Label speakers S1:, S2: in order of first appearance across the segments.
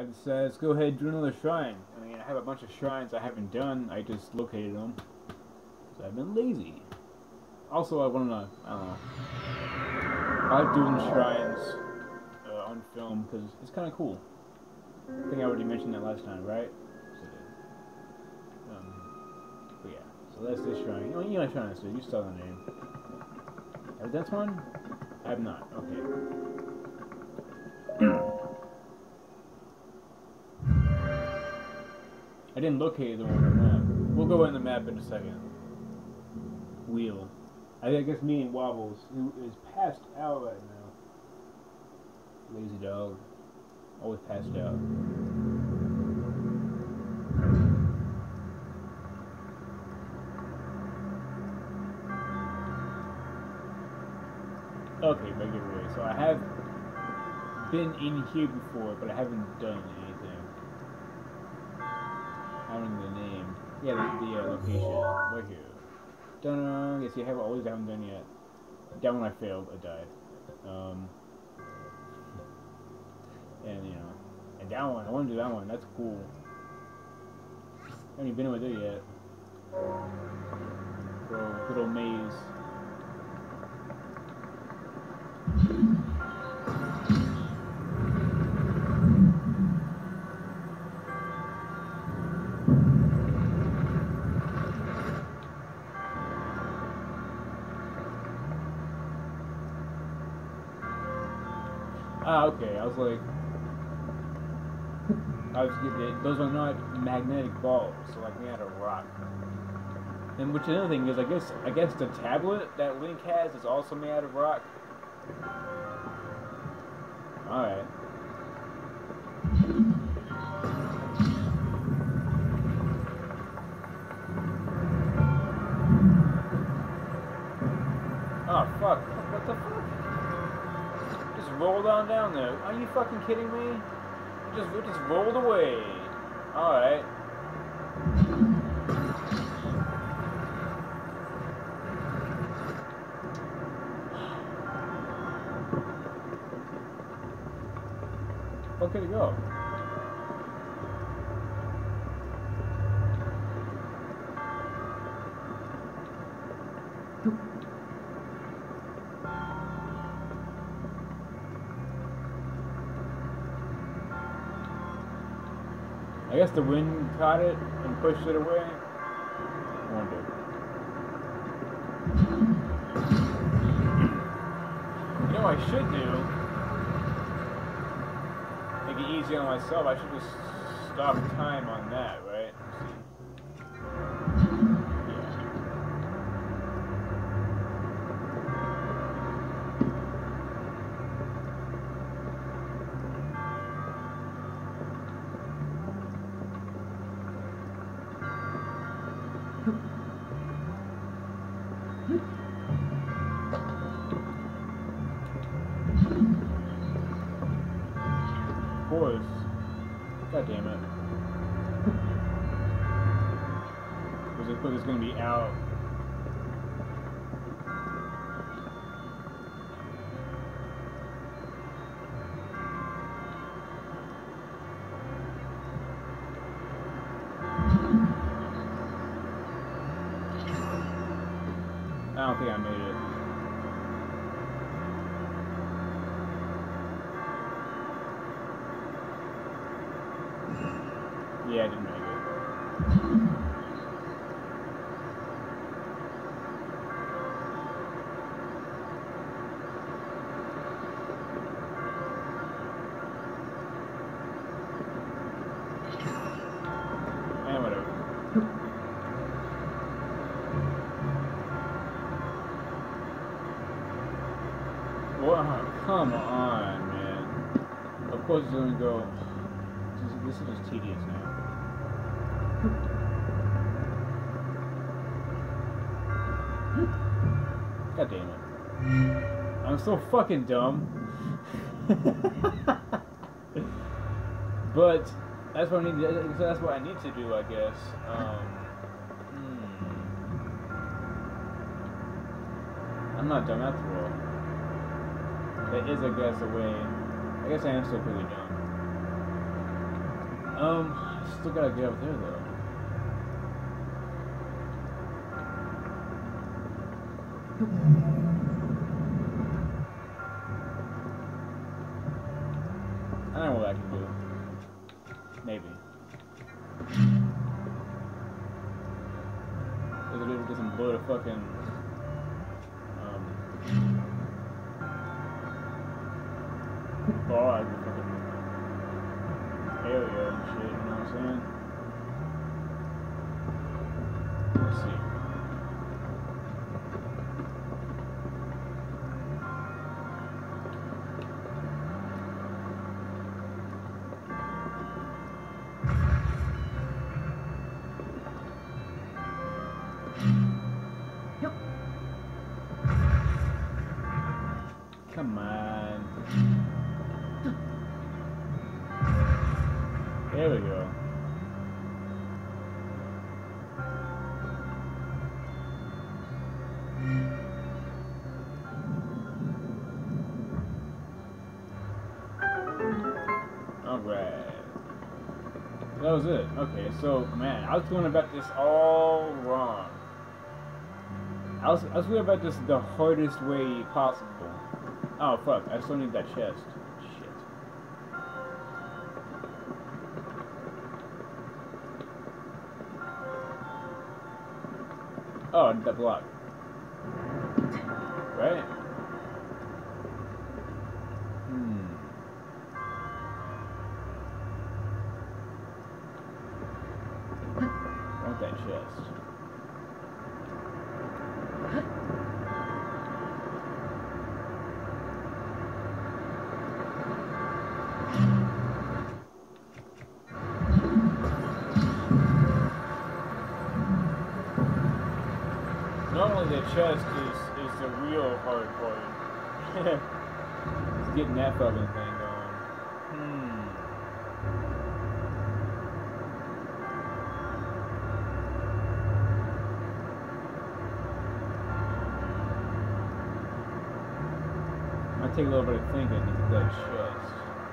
S1: decided, let's go ahead and do another shrine. I mean, I have a bunch of shrines I haven't done. I just located them. So I've been lazy. Also, I don't know. I like doing shrines on film because it's kind of cool. I think I already mentioned that last time, right? So, but yeah, so that's this shrine. You know what shrine this is. You saw the name. Have that one? I have not. Okay. I didn't locate the one on the map. We'll go in the map in a second. Wheel. I guess me and Wobbles, who is passed out right now. Lazy dog. Always passed out. Okay, regular way. So I have been in here before, but I haven't done anything. I don't know the name. Yeah, the location. Right here. Dun. Yes, you haven't done yet. That one I failed. I died. And you know, and that one. I want to do that one. That's cool. I haven't even been over there yet. Good old maze. Ah, okay. I was like, those are not magnetic balls, so like made out of rock. And which another thing is, I guess the tablet that Link has is also made out of rock. All right. Oh fuck! What the fuck? Just rolled on down there. Are you fucking kidding me? It just rolled away. All right. Where could it go? I guess the wind caught it and pushed it away. I wonder. You know what I should do? Make it easy on myself. I should just stop time on that, right? Of course. God damn it. Was it it's gonna be out? I don't think I made it. Yeah, I didn't make it. And whatever. Well, come on, man. Of course it's gonna go. This is just tedious now. God damn it. I'm so fucking dumb. But that's what I need to, that's what I need to do, I guess. I'm not dumb after all. That is, I guess, a way. I guess I am still pretty dumb. I still gotta get up there though. I don't know what I can do. Maybe. Is it able to just blow the fucking ball out of the fucking area and shit, you know what I'm saying? Let's see. Come on. There we go. Alright. That was it. Okay, so, man, I was going about this all wrong. I was going about this the hardest way possible. Oh, fuck. I still need that chest. Shit. Oh, I need that block. Right? I want that chest. Normally the chest is the real hard part. It's getting that fucking thing going. Might take a little bit of thinking to get that chest.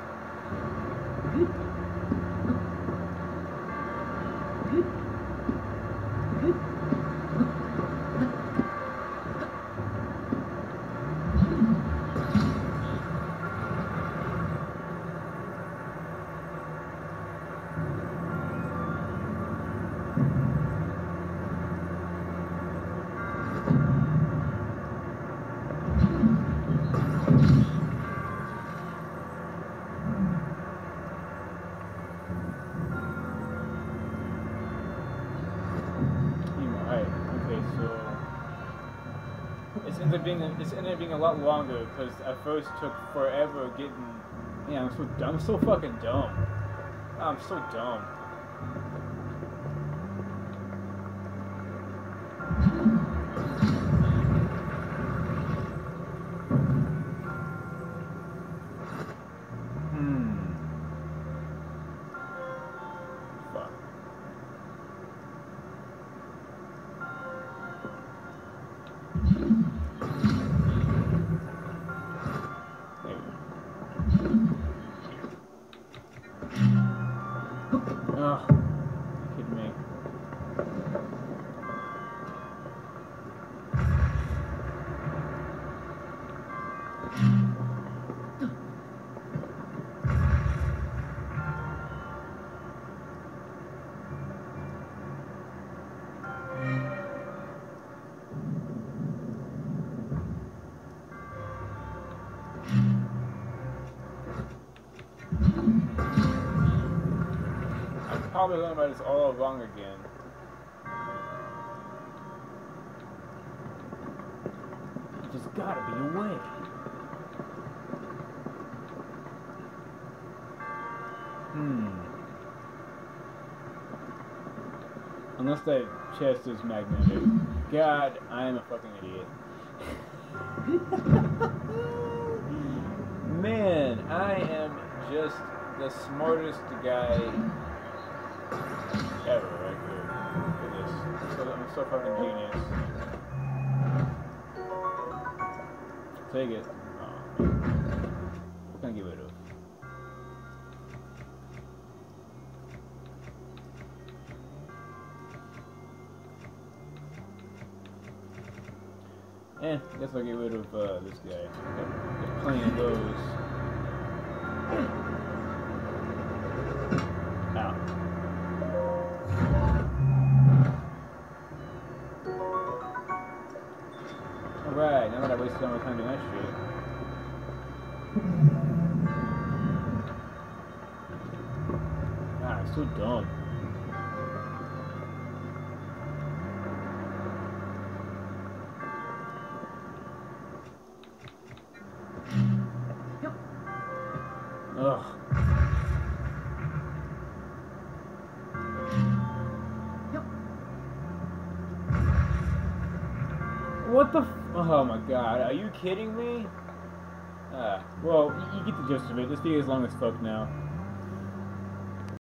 S1: It's ended up being a lot longer because at first it took forever getting. Yeah, I'm so dumb. I'm so fucking dumb. I'm so dumb. Fuck. Oh, you kidding me? I'm probably learning about this all wrong again. There's gotta be a way. Unless that chest is magnetic. God, I am a fucking idiot. Man, I am just the smartest guy ever right here. Look at this. I'm so fucking genius. Take it. Oh, what can I get rid of? I guess I'll get rid of this guy. Got plenty of those. Ow. Alright, now that I wasted all my time doing that shit. Ah, it's so dumb. Ugh. What the f- Oh my god, are you kidding me? Well, you get the gist of it. This video is long as fuck now.